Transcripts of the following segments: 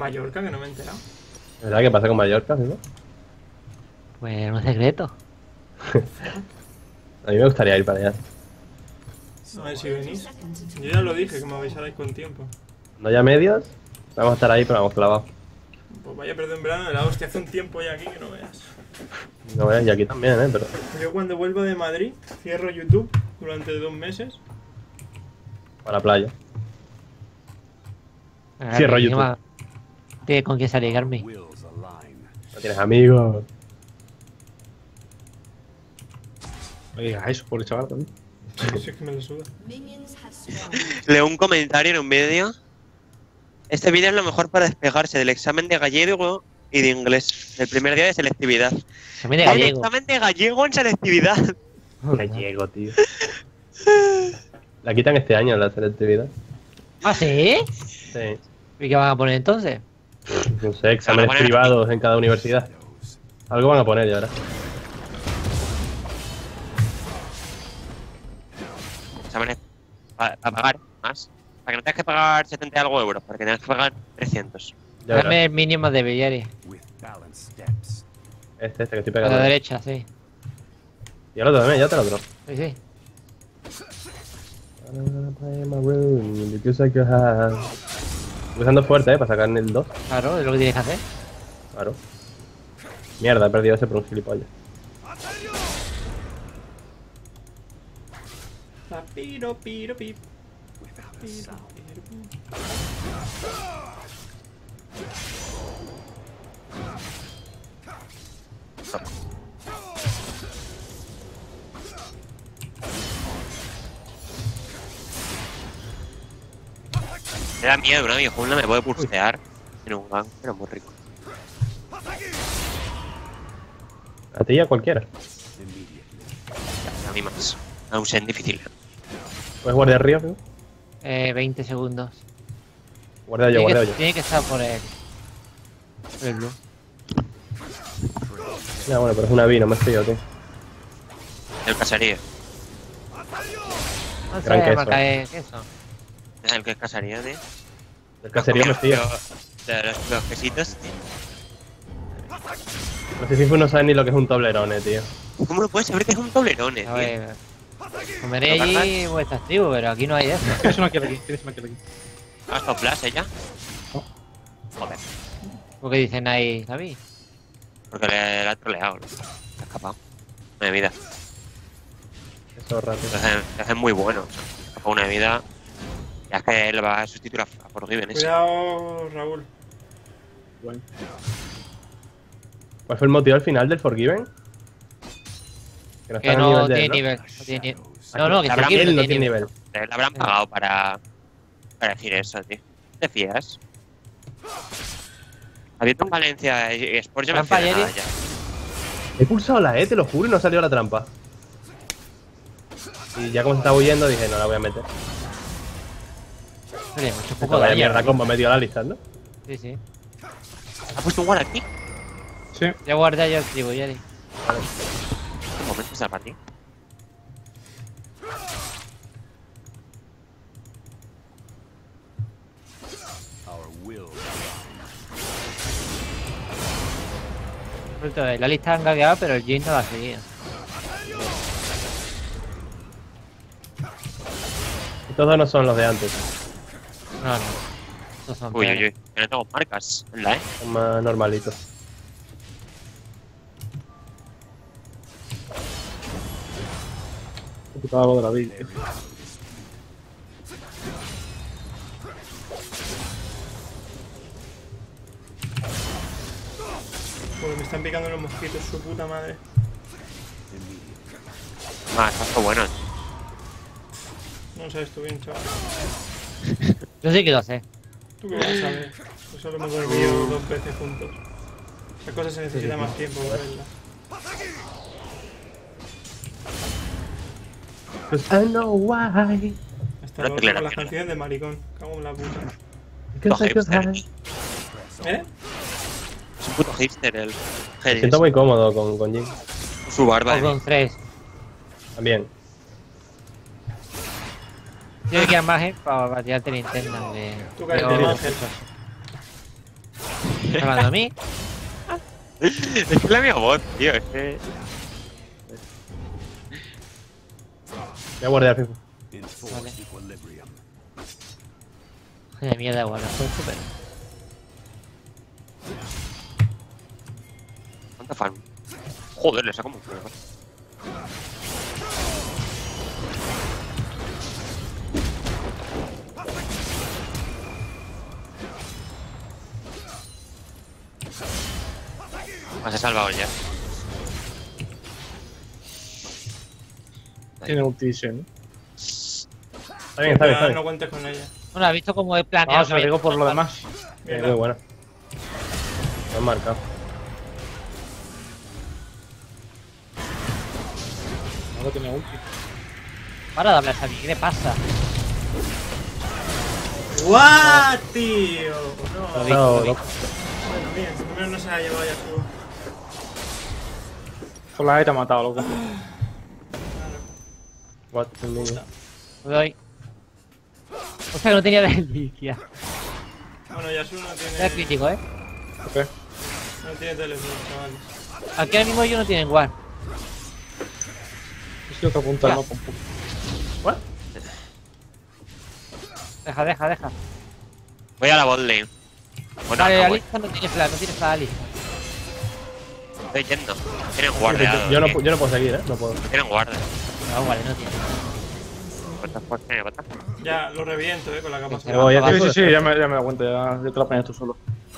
Mallorca, que no me he enterado? ¿Verdad qué pasa con Mallorca, no? Pues un secreto. A mí me gustaría ir para allá. A ver si venís. Yo ya lo dije, que me avisarais con tiempo. No ya medios, vamos a estar ahí, pero vamos clavados. Pues vaya a perder en verano de la hostia, hace un tiempo ya aquí que no veas. No veas, y aquí también, pero... Yo cuando vuelvo de Madrid, cierro YouTube durante 2 meses. Para la playa. Cierro YouTube. ¿Tienes con quién salir, Garmi? No tienes amigos. No digas eso, por chaval también. Si es que me lo suda. Leo un comentario en un vídeo. Este vídeo es lo mejor para despegarse del examen de gallego y de inglés. El primer día de selectividad. Examen de Hay un gallego. examen de gallego en selectividad. Gallego, tío. La quitan este año la selectividad. ¿Ah, sí? Sí. ¿Y qué van a poner entonces? No sé, exámenes poner privados en cada universidad. Algo van a poner ya, ¿verdad? Exámenes para pagar más. Para que no tengas que pagar 70 y algo euros, para que tengas que pagar 300. Ya verás. Dame el mínimo de Bellari. Este que estoy A pegando. la derecha, sí. Y el otro también, ya te lo otro. Sí, sí. Estoy usando fuerte, para sacar el 2. Claro, es lo que tienes que hacer. Claro. Mierda, he perdido ese por un gilipollas. Piro, piro, pip. Piro, piro, pip. Me da miedo, una viejuna me puede pulsear en un gank, pero muy rico. A ti y a cualquiera. A mí más. Aún sea difícil. ¿Puedes guardar río, tío? 20 segundos. Guarda yo, guarda yo. Tiene que estar por el blue. Ya, bueno, pero es una B, no me fío, tío. El caserío. No sé, Gran queso. marca de queso. El que es caserío, tío. El caserío me fío. De los quesitos, tío. No sé si no sabe ni lo que es un toblerone, tío. ¿Cómo lo puedes saber que es un toblerone, A tío? ver. Comeré allí vuestras tribus, pero aquí no hay eso. Tienes una kill aquí, tienes una kill aquí. ¿Has tocado flash ella? No. Joder, Porque dicen ahí, ¿sabéis? porque le ha troleado. Se ha escapado. Una de vida. Eso es rápido. Es muy bueno. Se ha escapado una de vida. Ya es que lo va a sustituir a Forgiven ese. Cuidado, Raúl. Bueno. ¿Cuál fue el motivo al final del Forgiven? Que no Que está no a tiene nivel nivel. No tiene nivel. No, no, que Habrá Forgiven él no tiene nivel. Le habrán pagado para decir eso, tío. ¿Te fías? Habiendo en Valencia y Sports yo me fío de ¿Trampa, nada Jerry? He pulsado la E, te lo juro, y no salió la trampa. Y ya como se estaba huyendo, dije, no la voy a meter. Oye, mucho Esto poco vaya daño. mierda combo metido a la lista, ¿no? Sí, sí. ¿Ha puesto un guard aquí? Sí. Ya guardé yo el tribu, Jerry. ¿Qué momento está partida? La lista han gagueado, pero el Jin no la ha seguido. Estos dos no son los de antes, No, no. Estos son Uy, peores. uy, uy. Que no tengo marcas en la E. son más normalitos. He quitado algo de la vida. Porque me están picando los mosquitos, su puta madre. Más, casco bueno. No sabes tú bien, chaval. Yo sí que lo sé. ¿Tú qué vas a saber? Eso lo hemos dormido 2 veces juntos. Esas cosas se necesita más tiempo para verlas. Cause I know why. Hasta Una luego con las declaración. canciones de maricón. Cago en la puta. Because I could hipster. hide. ¿Eh? Es un puto hipster el Me Hedis. siento muy cómodo con Jin. Su barba. O con 3. También. Yo que más para tirarte Nintendo. De... Tú cállate, Pero- Ángel. ¿Estás hablando a mí? Es que es la misma voz, tío. Es que. Voy a guardar fijo. Vale. De mierda, igual, fue súper. ¿Cuánta farm? Joder, le saco mucho. Se ha salvado ya. Tiene ultivision, ¿no? Está bien, está bien, está bien. No cuentes con ella. Bueno, has visto cómo he planeado. Ah, se lo digo por lo demás. Mira. Muy buena. Lo han marcado. No tiene ulti. Para de hablar a mí, ¿qué le pasa? ¡Guau, tío! No. Lo vi, No, lo vi. no. Bueno, bien, por lo menos no se ha llevado ya su. Con la E te ha matado, loco. What the meaning? Lo doy. O sea, no tenía reliquia. Bueno, Yasuo no Era tiene. crítico, ¿eh? Ok. No tiene teleport, chavales. Aquí ahora mismo yo no tienen guard. Es que otra punta Ya. no con punta. What? Deja. Voy a la bot lane. Bueno, Vale, no, la voy. lista no tiene flash, no tiene flash lista. Estoy yendo. Tienen guardia. Yo no puedo seguir, no puedo. Tienen guardia. No, vale, no tiene. ¿Cuántas? Ya, lo reviento, con la capacidad. Me voy a Sí, hacer- sí, ya me he dado cuenta, ya te la pones tú solo.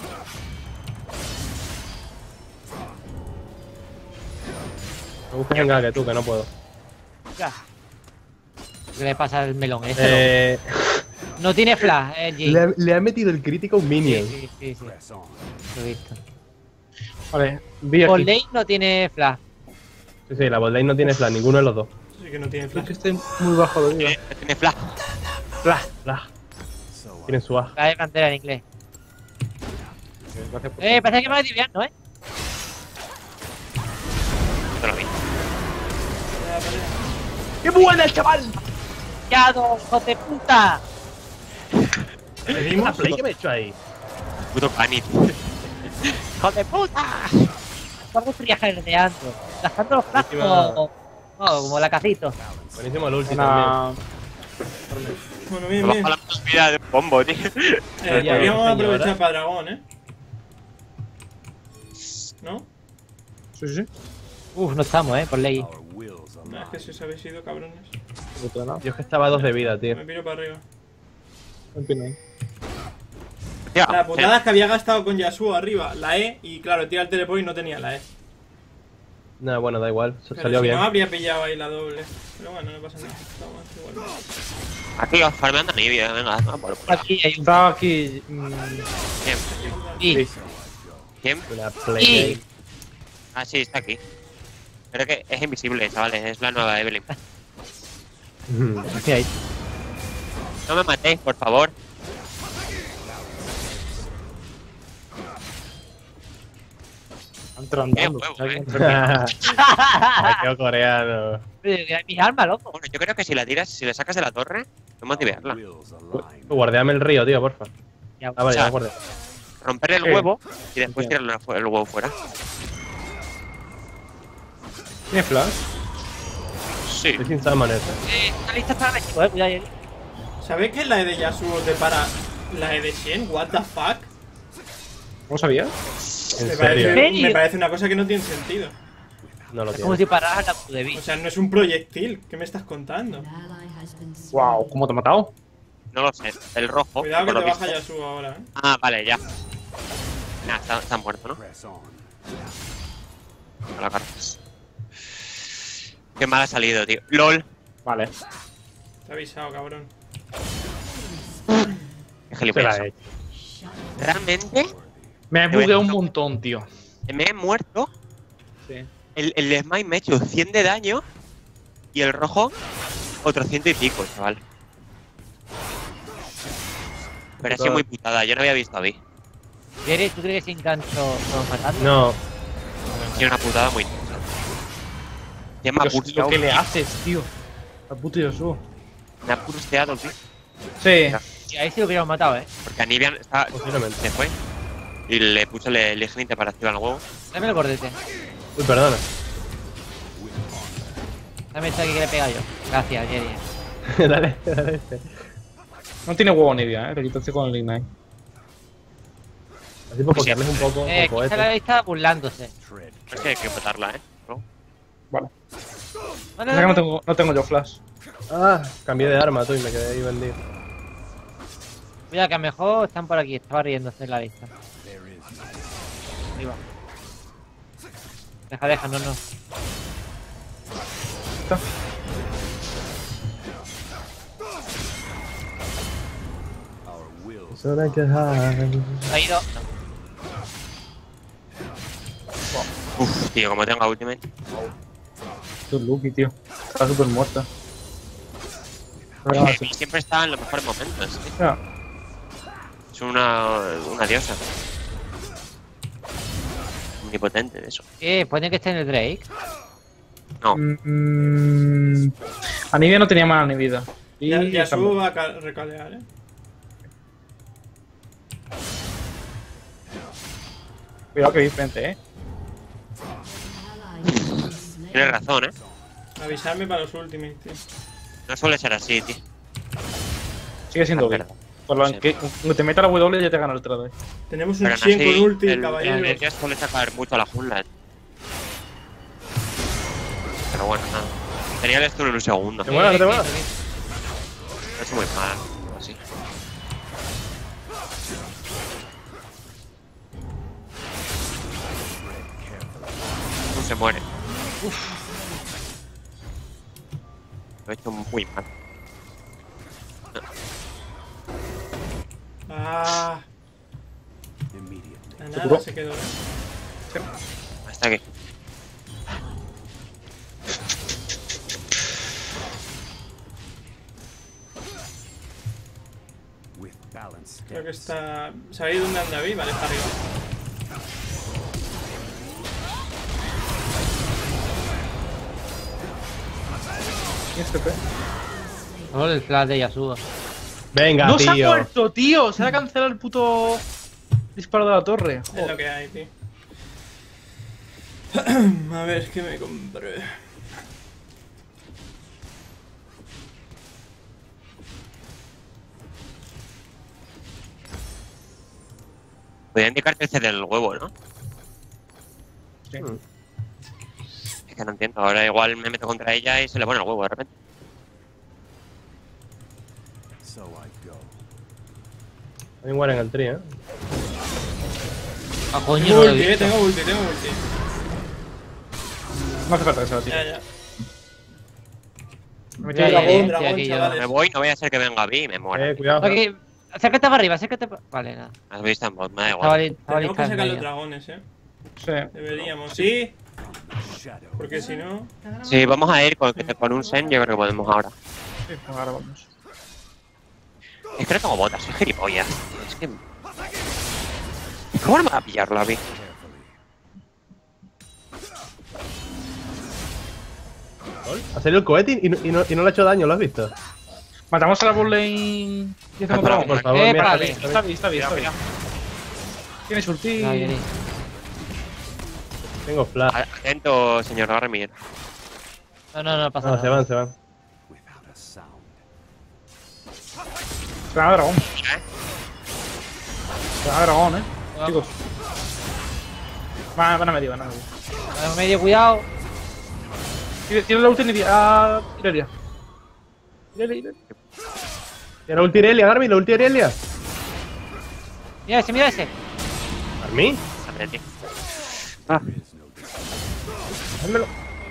Me busques en que tú, que no puedo. Ya. ¿Qué le pasa al melón este? No tiene flash, Jin. Le ha metido el crítico a un minion. Sí. Lo he visto. Vale, vi Por aquí. lane no tiene flash. Sí, la botlane no tiene flash, ninguno de los dos. Sí que no tiene Es flash. que estoy muy bajo de vida. Tiene flash. Flash. Tienen su A. La de cantera en inglés. Gracias por- Parece que me va desviando, ¿eh? Te lo vi. ¡Qué buena el chaval! ¡Yado, hijo de puta! ¿La play que me he hecho ahí? Puto Cani. ¡Hijo de puta! Estamos friajerdeando. Gastando los flash Última- como lacacito. Buenísimo el ulti también. Una... Bueno, Me bien, bien. bajo la vida de bombo, tío. Ya, Podríamos señora. aprovechar para dragón, ¿no? Sí. Uf, no estamos, por ley. No, es que si os habéis ido, cabrones. No te da nada. Yo es que estaba a 2 de vida, tío. Me piro para arriba. En fin, ahí. Tío, La putada es que había gastado con Yasuo arriba la E y claro, tira el teleport y no tenía la E. No, bueno, da igual. Pero Salió si bien. no habría pillado ahí la doble. Pero bueno, no pasa nada. Estamos igual. Aquí os farmeando Nibia, venga, va por culo. Aquí hay un. Estaba aquí. ¿Quién? Y ¿Quién? Una play. Ah, sí, está aquí. Pero que es invisible, chavales, es la nueva Evelyn. ¿qué hay? No me matéis, por favor. Entrando. huevo, Saqueo coreano. Mis armas, loco. Bueno, yo creo que si la tiras, si le sacas de la torre, podemos nivelarla. Guardeame el río, tío, porfa. Ya, Ah, vale, O sea, ya guardé. Romperle el huevo y después tirarle el huevo fuera. ¿Tiene flash? Sí. Estoy sin summoner. Esta lista está agresivo, cuidado. ¿Sabéis que la E de Yasuo te para la E de Shen? ¿What the fuck? ¿Cómo sabías? En Me serio. parece, me parece una cosa que no tiene sentido. No lo Es como tiene. si pararas la de O vida. sea, no es un proyectil. ¿Qué me estás contando? Wow, ¿cómo te ha matado? No lo sé. El rojo. Cuidado que por te lo baja visto. Yasuo ahora, Ah, vale, ya. Nah, está muerto, ¿no? A la cartas. Qué mal ha salido, tío. LOL. Vale. Te he avisado, cabrón. Qué Se la gilipollas. he hecho. Realmente Me he Te voy a- bugueado un montón, tío. me he muerto. Sí. El Smite me ha hecho 100 de daño. Y el rojo, otro 100 y pico, chaval. Pero ha sido muy putada. Yo no había visto a Vi. Jerry, ¿tú crees que sin gancho estamos matando? No. Tiene una putada muy. Ya me ha Dios, bursteado. lo que le haces, tío. A puto Yasuo. Me ha bursteado, tío. Sí. Sí, ahí sí lo hubiéramos matado, Porque Anibian está. Posiblemente. Se fue. Y le puse el ignite para activar el huevo. Dame el bordete. Uy, perdona. Dame esto aquí que le he pegado yo. Gracias, Jerry. Dale, dale este. No tiene huevo ni idea, le quitaste con el Ignite. Así por copiarles un poco. Aquí se la está burlándose. Es que hay que matarla, ¿no? Vale. Vale, Es que no tengo yo flash. Ah, cambié de arma tú y me quedé ahí vendido. Cuidado, que a lo mejor están por aquí. Estaba riéndose en la lista. Ahí va. Deja, no. Está. Solo hay que dejar. Ha ido. Uf, tío, como tenga ultimate. Esto es Lucky, tío. Está súper muerta. Oye, siempre está en los mejores momentos, tío. Ya. Es una diosa. Omnipotente de eso. Pone que está en el Drake. No, Anivia no tenía mana ni vida. Y Yasuo va a recalear, Cuidado que diferente, tienes razón, Avisarme para los ultimates, tío. No suele ser así, tío. Sigue siendo bien. Verdad. Por lo Sí. que te meta la W ya te gana el trade. Tenemos un Pero aún 100 así, con ulti, el caballero. energía suele sacar mucho a la jungla. Pero bueno, nada. Tenía el stun en un segundo. Te mueras, te mueras. No es muy mal, así. No se muere. Lo he hecho muy mal. Ah. A curó? nada se quedó, Hasta aquí. Creo que está... ¿Sabéis dónde anda Vi? Vale, está arriba. ¿Y este qué? Solo el flash de Yasuo. Venga, ¡No se ha tío. muerto, tío! Se ha cancelado el puto disparo de la torre. Es lo que hay, tío. A ver, ¿qué me compré? Podría indicarte el CD del huevo, ¿no? Sí. Es que no entiendo. Ahora igual me meto contra ella y se le pone el huevo de repente. Hay un guard en el tri, Ah, coño, Tengo no lo he ulti, visto. tengo ulti, tengo ulti. No hace falta que se lo tire. Ya, ya. Me Ya, metí ya, la ya. voz. Dragón, aquí yo. chavales. Me voy, no voy a hacer que venga Vi y me muera. Cuidado. Aquí, acércate para arriba, acércate para... Vale, nada. Has visto en bot, me da Estaba igual. estaba Tenemos que lista en sacar los medio. dragones, Sí. Deberíamos, ¿sí? Porque si no... Sí, vamos a ir con un Sen, yo creo que podemos ahora. Sí, ahora vamos. Es que no tengo botas, soy gilipollas. Es que... ¿Cómo no me va a pillar la Vi? Ha salido el cohete y no le ha hecho daño, ¿lo has visto? Matamos a la bot lane y hacemos Espera, dragón. Por favor, mira, vale. Está bien, está bien, está bien. Tienes ulti. No, Jerry. Tengo flash. Atento, señor Garmir. No pasa No, nada. se van. Se gana dragón. ¿Eh? Se gana dragón, Ah. chicos. Van a medio, van a medio. Medio cuidado. Tiene la ulti en Irelia. Irelia. Irelia. ¿Y la ulti Irelia, Garmin? ¿La ulti Irelia? Mira ese, mira ese. ¿Garmin? Dame, tío. Dámelo.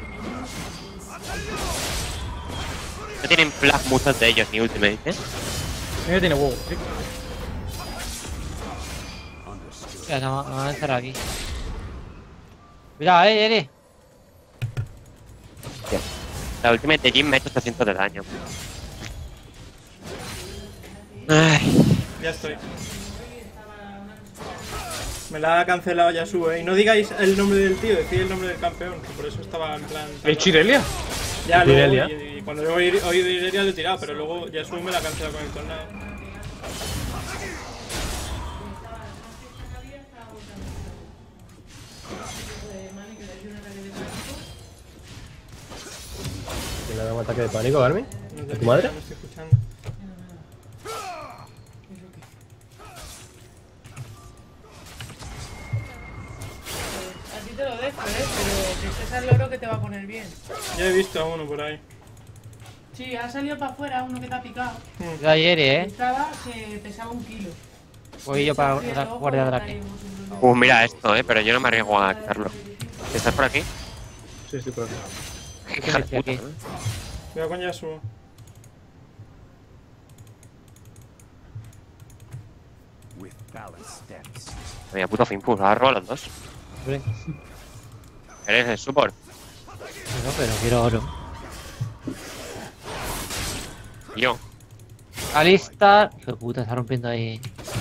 No tienen flash muchos de ellos, ni ultimate, ¿eh? Mira, tiene huevo. Sí. Mira, nos van a encerrar aquí. Cuidado, Jerry. La ultimate de Jim me ha hecho 800 de daño. Ay, Ya estoy. Me la ha cancelado Yasuo, Y no digáis el nombre del tío, decid el nombre del campeón, que por eso estaba en plan... ¿He hecho Irelia? Ya, luego, Irelia. y cuando yo he oído Irelia lo he tirado, pero luego Yasuo me la ha cancelado con el tornado. Le da un ataque de pánico, Garmin. No te ¿A tu madre? No estoy escuchando. A ti te lo dejo, pero que estés al loro que te va a poner bien. Ya he visto a uno por ahí. Sí, ha salido para afuera uno que te ha picado. Yo ayer, Estaba que pesaba 1 kilo. Voy yo para Sí, el la ojo guardia de está la ahí, que. Mira esto, pero yo no me arriesgo a quitarlo. ¿Estás por aquí? Sí, estoy por aquí. Hija de estoy puta, aquí. ¿no? Cuidado con Yasuo. Mira, puto Finpus, has robado los dos. Hombre, Eres el support. no, pero quiero oro. Y yo. Alistar. Hijo de puta, está rompiendo ahí.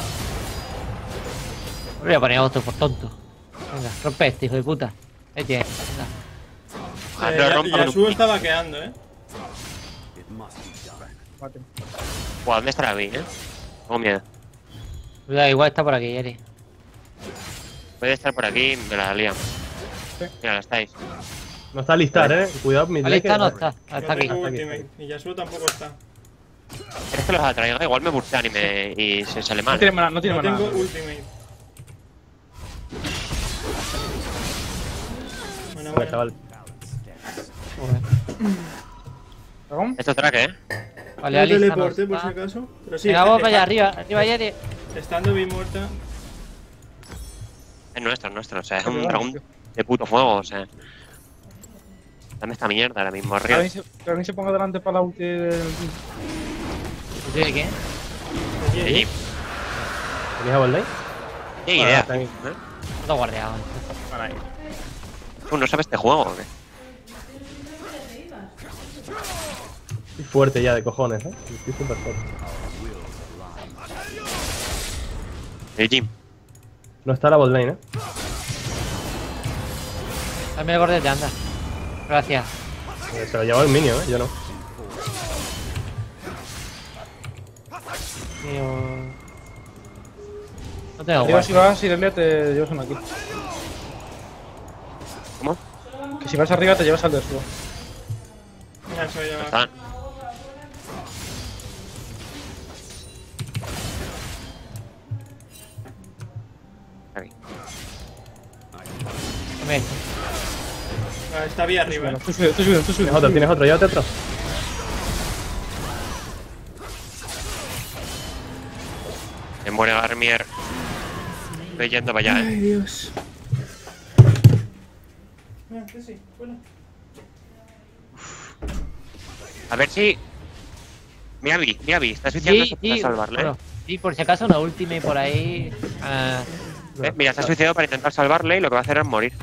Voy a poner otro por tonto. Venga, rompe este, hijo de puta. Ahí tienes. Venga. Lo rompo con un Yasuo está vaqueando, Mate. Buah, ¿dónde estará bien, Tengo miedo. Cuidado, igual está por aquí, Eri. Puede estar por aquí, me la liamos. Sí. Mira, la estáis. No está alistar, Cuidado, mi Alistar no está. No Está aquí. tengo aquí, ultimate. Y Yasuo tampoco está. ¿Quieres que los atraiga? Igual me burstean y se sale No mal. tiene mana, no tiene No mana. tengo ultimate. Bueno, Vale, bueno. chaval. ¿Dragón? Esto es track, Vale, No Alistar no teleporte por si está. acaso. Pero sí, Venga, vamos para allá, arriba, Eri. Estando bien muerta. Es nuestro. O sea, es Qué un bueno, dragón tío. de puto fuego, o sea. Dame esta mierda ahora mismo, Que arriba. alguien se ponga delante para la ulti del... ¿De qué? Sí, ¿Tenías a botlane? ¿Qué idea? está bien. Todo guardeado. Para ahí. ¿Tú no sabes este juego o qué? Estoy fuerte ya de cojones, Estoy súper fuerte. El Jim. No está la botlane, Dame el gordete, anda. Gracias. Se lo lleva el minion, Yo no. Tío. No tengo Arriba guardia. si vas, Irelia, te llevas uno aquí. ¿Cómo? Que si vas arriba te llevas al de subo. Ya se va a No llevar. está. Aquí. Dame esto. Ah, está bien arriba. Estoy subiendo. ¿Tienes otro? Llévate otro. Me muere Garmier. Estoy yendo para allá, Ay, Dios. Mira, que sí, bueno. A ver si. Mira, Vi, estás suicidando para salvarle. Bueno, sí, por si acaso una ultimate por ahí. Ah, Mira, está suicidado para intentar salvarle y lo que va a hacer es morir.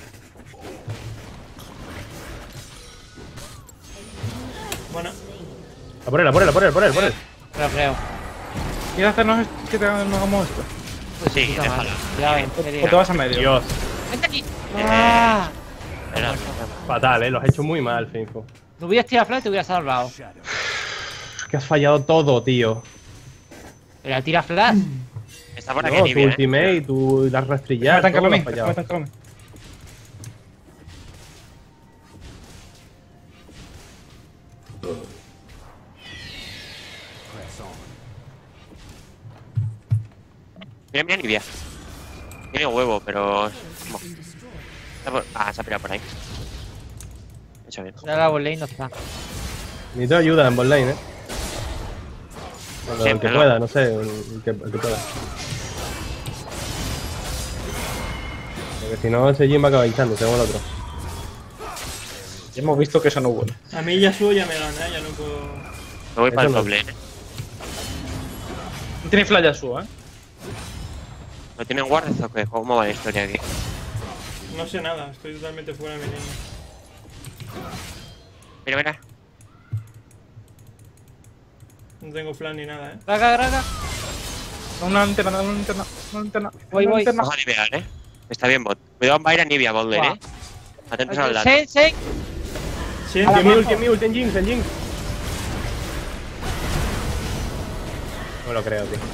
Bueno, A por él. creo. ¿Quieres hacernos que te hagamos esto? Pues Sí, puta déjala. madre. Cuidado, Eri. ¿O te vas a medio? Dios. Vente aquí. Ah. Era- Fatal, Lo has hecho muy mal, Finfo. No hubieras tirado flash y te hubieras salvado. Que has fallado todo, tío. Pero tira flash. Está por aquí No, tu Nibia, ultimate, tu las rastrillas, Déjame todo lo has tancarlo a mí. fallado. Mira, Nibia. Tiene huevo, pero. ¿Cómo? Se ha pirado por ahí. Hecho bien. Ya la botlane no está. Necesito ayuda en botlane, Cuando el que Siempre, ¿no? pueda, no sé, el que pueda. Porque si no, ese Jim va a acabar hinchando, tengo el otro. Ya hemos visto que eso no es bueno. a mí Yasuo ya me gana, ya no puedo. Me voy para el Eso no. doble, No tiene flash su, ¿No tienen guardias o qué? ¿Cómo va la historia aquí? No sé nada, estoy totalmente fuera de mi línea. Mira. No tengo flash ni nada, Raga. Una linterna. Voy. Vamos a nivear, Está bien bot. Cuidado, va a ir a Nibia bot lane, Guau. Atentos al dato. Sensei. Sí, ¡Que mi entiendo. ult, en Jinx! No me lo creo, tío.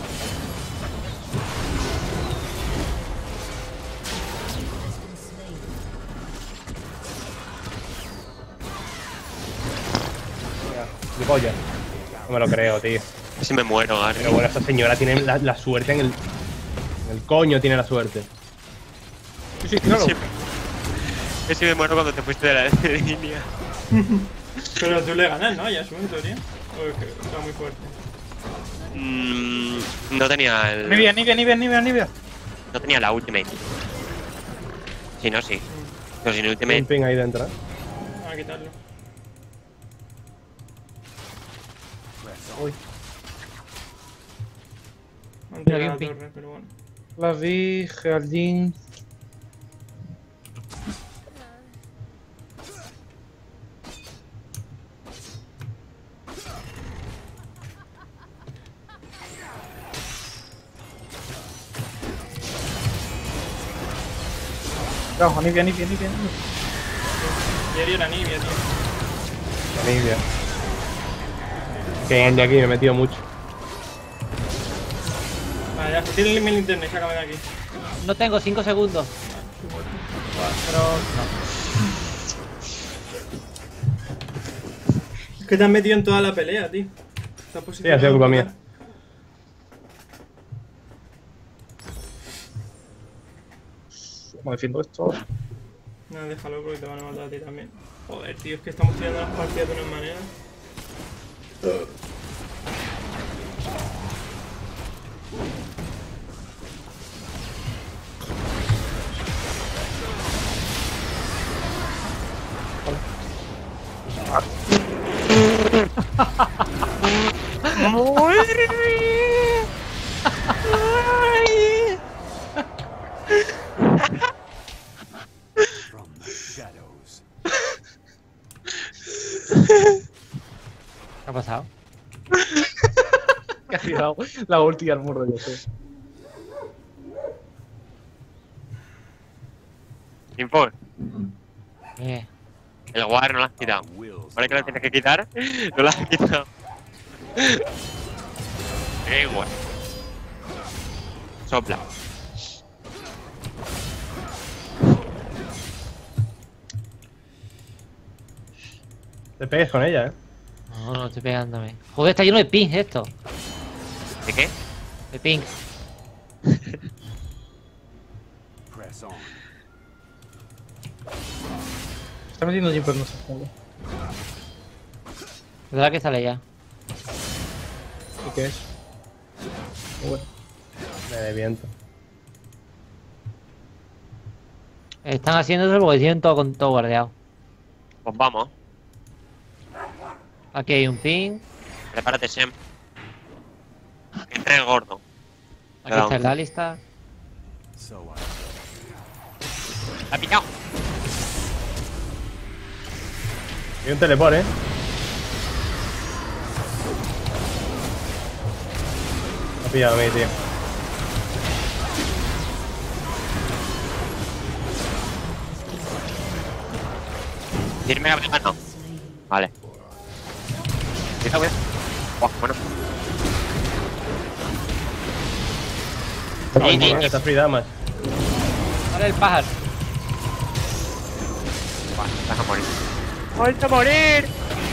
polla. No me lo creo, tío. Casi me muero, Gary. Pero bueno, esa señora tiene la suerte en el coño, tiene la suerte. Sí, claro. Casi me muero cuando te fuiste de la línea. Pero tú le ganas, ¿no? Ya es en teoría. O es que está muy fuerte. No tenía el... Nivea. No tenía la ultimate. Si no, sí. Pero sin Un ultimate... ping ahí dentro, ¿eh? A quitarlo. Uy. Han tirado la Mira, torre, pero bueno. La vi, Geraldine. Vamos, Nivea. Diario era Nibia, tío. Nivea. Que de aquí me he metido mucho. Vale, ya tiene mi linterna y sácame de aquí. No tengo 5 segundos. Pero Es que te has metido en toda la pelea, tío. Te has Sí, ha sido culpa mía. ¿Cómo defiendo esto? No, déjalo porque te van a matar a ti también. Joder, tío, es que estamos tirando las partidas de una manera. ¿qué ha pasado? Que ha tirado la ulti al muro, yo sé. Info, Eh, el War no lo has quitado. Ahora que lo tienes que quitar, no lo has quitado. Igual. Sopla. Te pegues con ella, ¿eh? no estoy pegándome. Joder, está lleno de pings esto. ¿De qué? De ping. Está metiendo Jim, pero no se mueve. ¿Verdad que sale ya? ¿Y qué es? Muy bueno. De viento. Están haciéndose porque tienen todo con todo guardeado. Pues vamos. Aquí hay un ping. Prepárate, Sem. Entre el gordo. Aquí está la lista. La ha pillado. Y un teleport, ¿eh? Me ha pillado a mí, tío. Dirme que me no. Vale. Cuidado, cuidado. Buah, bueno. Está free damas. Ahora el pájaro. Buah, vas a morir. ¡Vas a morir!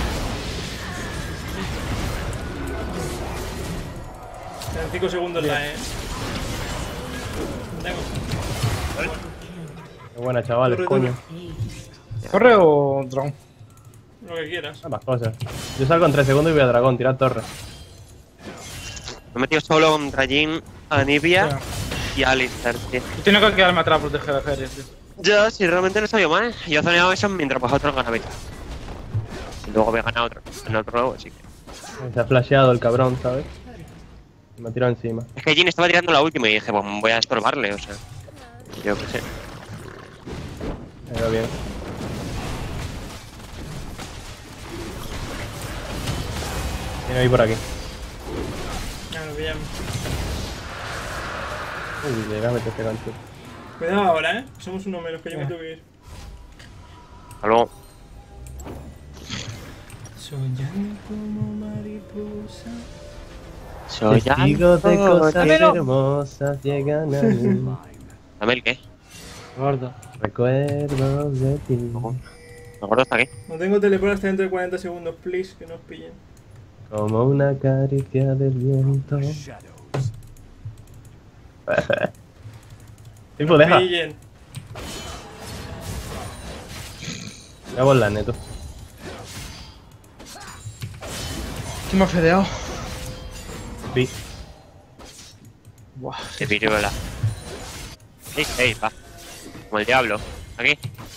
En 5 segundos la Tengo. Qué buena, chavales, Corre, coño. ¿Corre o drone? Lo que quieras. Ambas cosas. Yo salgo en 3 segundos y voy a dragón, tirar torre. Me he metido solo contra Jin, Anivia y Alistar, tío. Yo tengo que quedarme atrás a proteger a Jerry, tío. Ya, si realmente no sabía mal. Yo he zoneado eso mientras pues otro gana beta. Y luego voy a ganar otro, en otro nuevo, así que... Se ha flasheado el cabrón, ¿sabes? Me ha tirado encima. Es que Jin estaba tirando la última y dije, pues voy a estorbarle, o sea... Yo qué sé. Me va bien. Viene ahí por aquí. Ya lo pillamos. Uy, le voy a meter este gancho. Cuidado ahora, somos uno menos que yo me tengo que ir. Hasta luego. Soñando como mariposa. Soy Testigos de algo cosas que- hermosas llegan a mí. Dame el qué. Gordo. Recuerdos de ti. El gordo está aquí. No tengo teleport hasta dentro de 40 segundos, please, que nos pillen. Como una caricia del viento. Tipo, deja. Pillen. Me hago la neto. ¿Quién me ha fedeado? Vi. Buah. Qué piruela. Sí, va. Como el diablo. Aquí.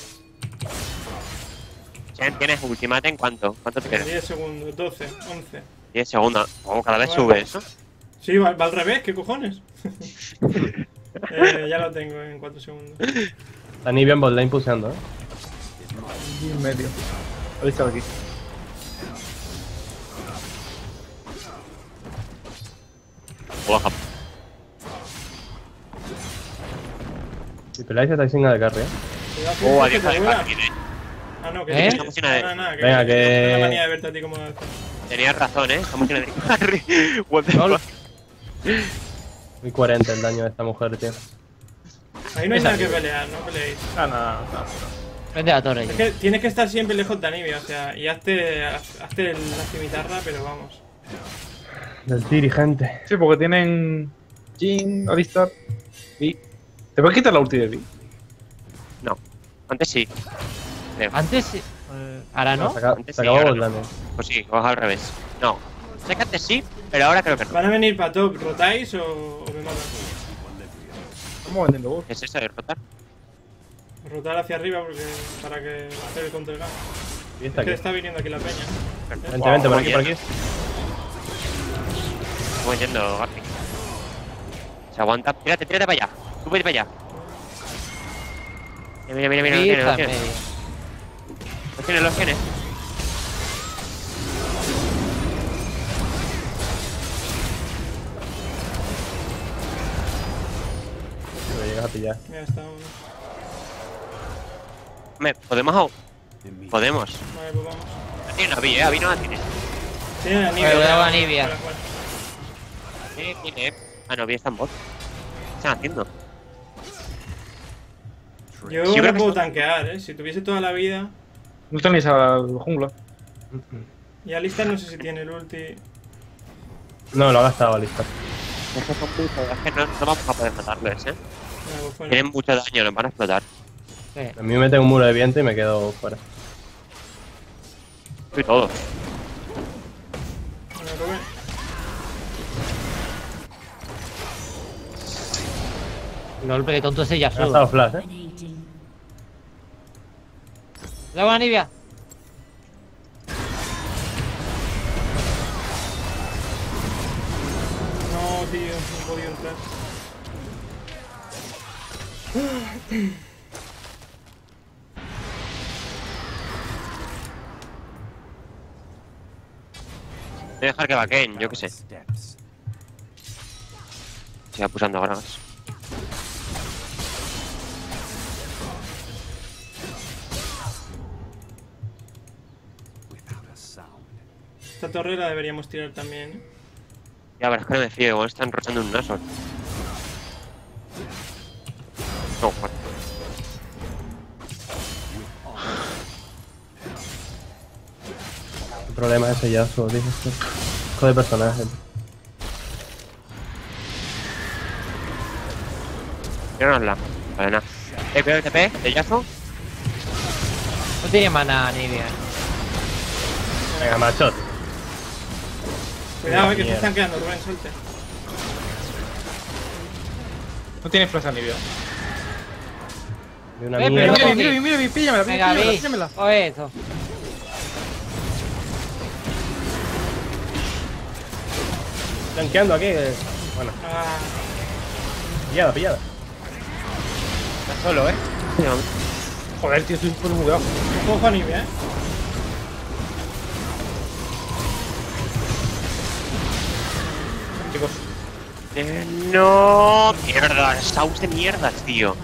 Chen, ¿tienes ultimate en cuánto? ¿Cuánto te queda? 10 segundos, 12, 11. 10 segundos. Oh, cada vez Bueno. sube eso. Sí, va al revés, ¿qué cojones? Ya lo tengo en 4 segundos. La Nibia en botlane puseando, Y en medio. Ahí está aquí. Baja. Si peláis estáis sin de carry, Cuidado, Oh, que adiós, te dura. adiós. Ah, no, que ¿Eh? estamos sin nada, nada. Venga, que- Tengo la manía de verte a ti como... Tenías razón, estamos en el carry. What the Lol. fuck. Muy 40 el daño de esta mujer, tío. Ahí no hay nada que pelear, no peleéis. Ah, no. Vende la torre. Es que tienes que estar siempre lejos de Anivia, o sea, y hazte la cimitarra, pero vamos. Del dirigente. Sí, porque tienen. Jin, Alistar. Vi. ¿Te puedes quitar la ulti de Vi? No. Antes sí. Creo. Antes. Ahora no. Se Antes sí, acabó ahora botlane. Pues sí, o al revés. No. Sé que antes sí, pero ahora creo que no. ¿Van a venir para top? ¿Rotáis o me matan? Estamos vendiendo vos. ¿Qué es eso de rotar? Rotar hacia arriba porque para que hacer el control. Y Es está que aquí. está viniendo aquí la peña. Vente, vente, por aquí, por aquí. Estoy yendo, Gafi. Se aguanta. Tírate para allá. Tú vete para allá. Mira, Sí, lo está tienes. en medio. Los tienes. Me llegas a pillar. Mira, está uno. Hombre, ¿podemos? Podemos. Vale, pues vamos. No tiene una vi, Avi no la tiene. Tiene Anivia. Pero le hago a Anivia. Fuera, fuera. Tiene. Ah, no, vi está en bot. ¿Qué están haciendo? Yo Sí, creo no que puedo está- tanquear, Si tuviese toda la vida. No tenéis a la jungla. Y Alistar no sé si tiene el ulti. No, lo ha gastado, listo. Es que no vamos a poder matarles, Vale, pues fuera. Tienen mucho daño, nos van a explotar. Sí. A mí me meten un muro de viento y me quedo fuera. Y todos. Bueno, Rubén. El golpe de tonto ese ya Me ha gastado sube. flash, Le hago a Anivia. No, tío, no he podido entrar. Voy a dejar que vaqueen, yo qué sé. Siga pulsando gragas. Esta torre la deberíamos tirar también, Ya, pero es que no me fío, igual están rochando un Nashor. No, bueno. El problema es ese Yasuo, tío. Hijo de personaje. Tíranosla. Vale, nada. Cuidado el TP, de Yasuo. No tiene mana Anivia. Venga, machot. Cuidado, que te Mierda. están quedando, Rubén, suelte. No tiene flash a nivel. De una Pero mierda. ¿cómo Mira, píllamela, Venga, vi. píllamela. O eso. Flanqueando aquí. Bueno, Ah, pillada, pillada. Está solo, Joder, tío, estoy súper bugueado. ojo a Anivia, Chicos, No, mierda, Saus de mierdas, tío.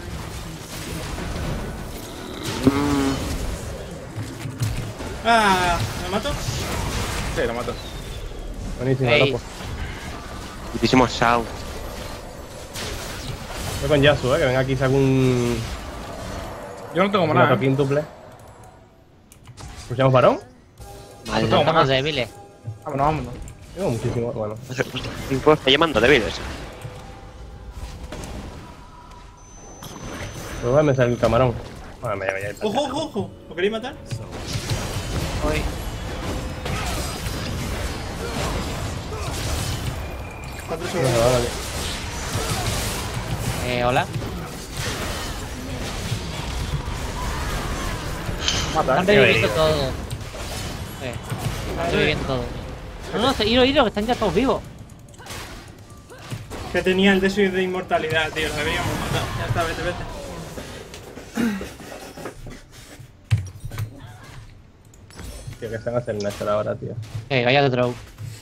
Ah, ¿me mato? sí, lo mato. Buenísimo, Ey. loco. Putísimo Saus. Voy con Yasuo, que venga aquí y saco un. Yo no tengo Una mana, quíntuple. ¿Pusiamos varón? Vale, No tengo Estamos mana. débiles. Vámonos, vámonos. Tengo muchísimo. Bueno. Pues está llamando débiles. Luego me sale el camarón. Bueno, me voy a ir. ¡Ojo, ojo, ojo! ¿Lo queréis matar? Voy. Cuatro No, segundos. vale. Hola. Mata, Están ¿eh? reviviendo todo. Están reviviendo todo. No, ido, que están ya todos vivos. Que tenía el de su de inmortalidad, tío. Lo deberíamos matar. Ya está, vete, vete. Tío, que se van a hacer Nashor ahora, tío. Vaya de draw.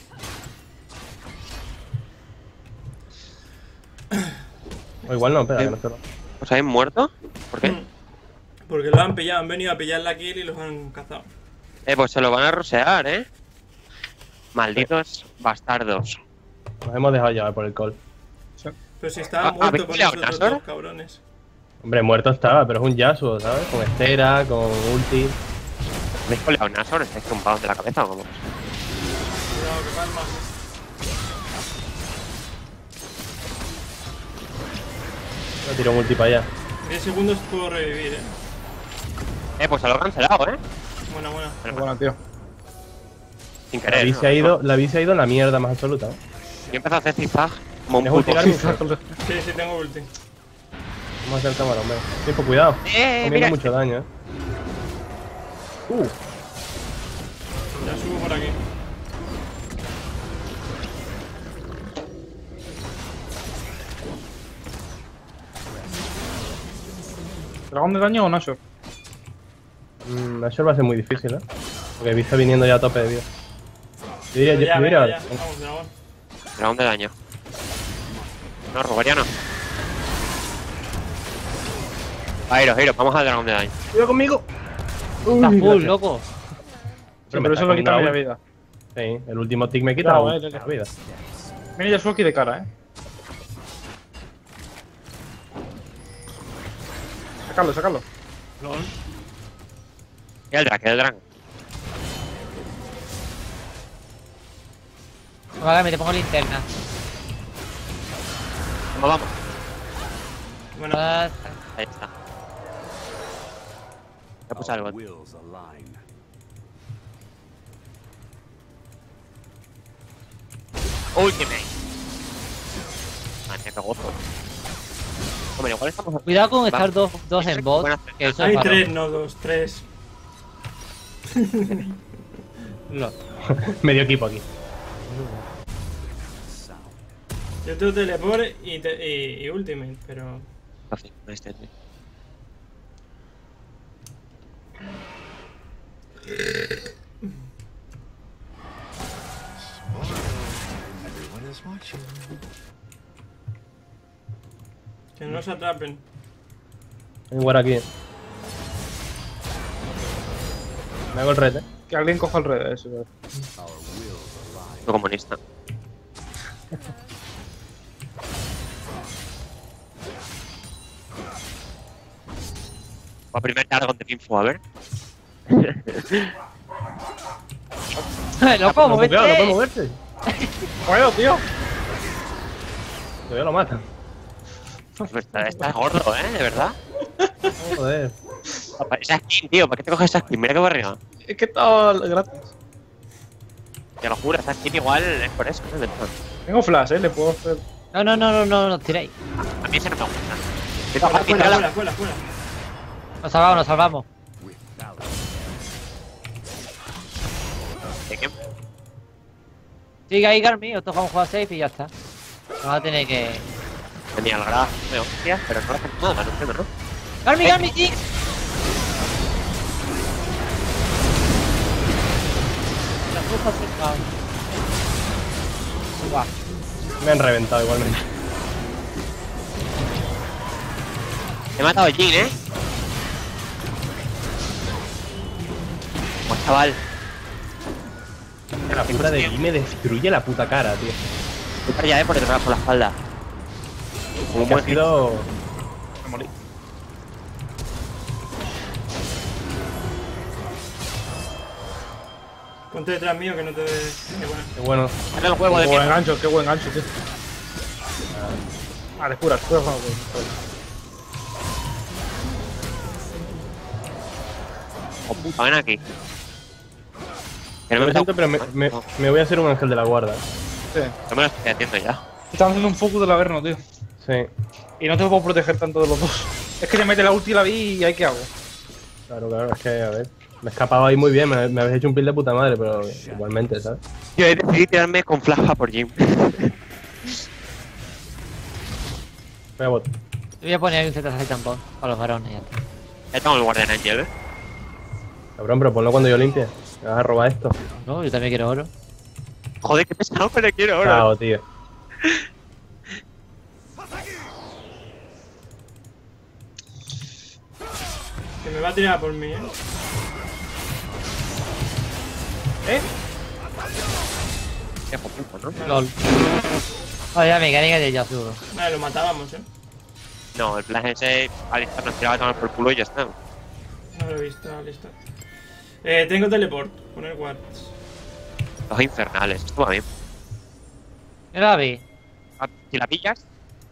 O igual no, espera, que no se lo. ¿Os habéis muerto? ¿Por qué? Porque lo han pillado, han venido a pillar la kill y los han cazado. Pues se lo van a rusear, Malditos bastardos. Nos hemos dejado llevar por el call. Pero si estaba muerto ¿habéis con pillado esos otros Nashor? dos cabrones. Hombre, muerto estaba, pero es un Yasuo, ¿sabes? Con Estera, con ulti. ¿Habéis coleado un Nashor? ¿Estáis tumbados de la cabeza o cómo? Cuidado, que palma. No tiro un ulti para allá. 10 segundos puedo revivir, Pues se lo he cancelado, Buena, buena. Bueno, tío. Sin La querer. vi ¿no? se ha ido, la vi se ha ido a la mierda más absoluta. ¿Eh? Yo empecé a hacer zigzag como un ¿Tienes ulti, puto. Garmin? Sí, sí, tengo ulti. Vamos a hacer el camarón, venga. Tiempo, cuidado. Comiendo Mira. mucho daño, Ya subo por aquí. ¿Dragón de daño o Nashor? Nashor va a ser muy difícil, ¿eh? Porque Vi está viniendo ya a tope de vida. Yo diría, Ya, yo venga, diría. ya. Vamos, dragón. Dragón de daño. No, Rogeriano. Giro, vamos al dragón de daño. ¡Cuidado conmigo! Está full, gracias. loco. Pero eso lo quita media vida. Sí, el último tick me quita Claro, la vida. Mira Yasuo de cara, Sacarlo, sacarlo. Y el drag. Vale, me te pongo linterna. Vamos. Bueno, Ah, Ahí está. Ya puse algo. Ultimate. Qué gozo. Hombre, igual estamos. cuidado con estar Va. dos en bot. Que eso es hay raro. 3, no 2, 3. Lo- Medio equipo aquí. Yo tengo teleport y ultimate, pero. Este, tío. Que no se atrapen. Hay un guard aquí. Me hago el red, Que alguien coja el red, eso. Soy comunista. Va primer Dragon de Info, a ver. Loco, No puede muévete. moverse. ¡Bueno, tío! Todavía lo matan. Estás gordo, de verdad. Joder. Esa skin, tío, ¿para qué te coges esa skin? Mira qué barriga. Es que estaba gratis. Te lo juro, esa skin igual es por eso, ¿no? Tengo flash, le puedo hacer. No, tiréis. A mí ese no me gusta. Fuera, fuera, fuera, fuera. Nos salvamos. Sigue ahí, Garmi, os toca un juego safe y ya está. Vamos a tener que. Tenía el graf de hostias, pero no le hacen nada, no entiendo, ¿no? Garmi, Jinx. La puta cerca. Guau. Me han reventado igualmente. He matado a Jin, Pues chaval. La figura de Yi me destruye la puta cara, tío. Voy para allá, porque te pegas por la espalda. Como un Que ha buen hit. sido. Me morí. Ponte detrás mío que no te dé. Qué bueno. Dale el huevo de Qué buen mierda. gancho, qué buen gancho, tío. Vale, cura, cura. Oh, puta, ven aquí. Que no Lo me siento, pero me voy a hacer un ángel de la guarda. Sí. No me lo estoy haciendo ya. Están haciendo un focus del Averno, tío. Sí. Y no te puedo proteger tanto de los dos. Es que le mete la ulti y la vi y ahí qué hago. Claro, es que, a ver. Me he escapado ahí muy bien, me habéis hecho un pil de puta madre, pero igualmente, ¿sabes? Yo he decidido tirarme con flash por Jim. Voy a bot. Voy a poner un ZZ tampón para los varones. Ya está. Ya tengo el Guardian Angel, Cabrón, pero ponlo cuando yo limpie. Me vas a robar esto. No, yo también quiero oro. Joder, qué pesado que le quiero ahora. Chao, tío. Que me va a tirar por mí, Qué puta, ¿no? LOL. Oye, la mecánica de Yasuo. Vale, lo matábamos, No, el plan ese Alistar nos tiraba a tomar por culo y ya está. No lo he visto, listo. Tengo teleport, poner wards. Los infernales, esto va bien. Mira la vi. Ah, si la pillas,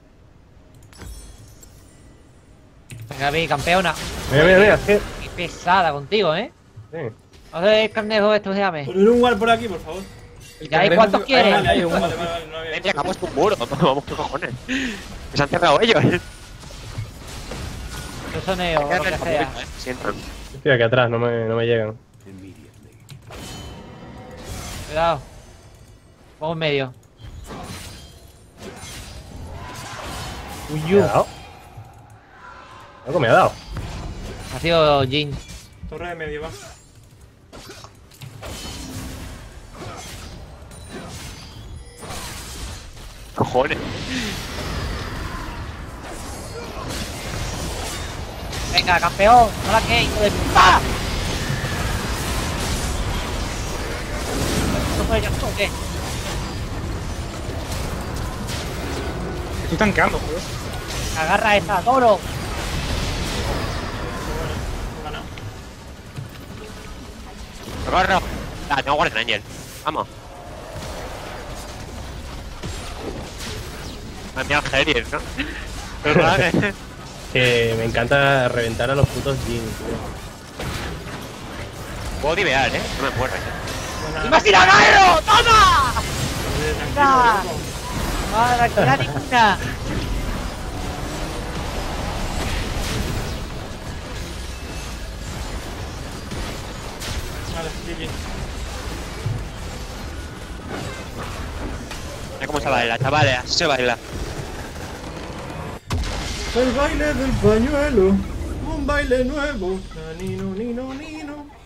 Venga, vi, campeona. Mira, es que. Qué pesada contigo, ¿eh? Sí. A ver, carnejo, esto, déjame. Poner un ward por aquí, por favor. ¿Y ahí cuántos quieres? Vale, Hay vale, uno. vale, no había ven, visto. acabamos un muro. Vamos, qué cojones. Que se han cerrado ellos. Yo soneo, lo que sea. Sientan. Estoy aquí atrás, no me llegan. Cuidado. Pongo en medio. ¿Me ha dado? Algo me ha dado. Ha sido Jin. Torre de medio, va. Cojones. Venga, campeón. No la que hijo de puta. ¿No puede Yasuo o qué? Estoy tanqueando, joder. Agarra esa, toro. He ganado. Corro. Ah, tengo Guardian Angel. Vamos. Me han enviado Geries, ¿no? Pero nada, Que me encanta reventar a los putos jeans, tío. puedo divear, no me muero. Buena. ¡Imagina agarro! ¡Toma! Tranquilo, loco. ¡Madre, que la ninguna! Vale, GG. Mira cómo se baila, chavales, así se baila. El baile del pañuelo, un baile nuevo. Nino, nino, nino.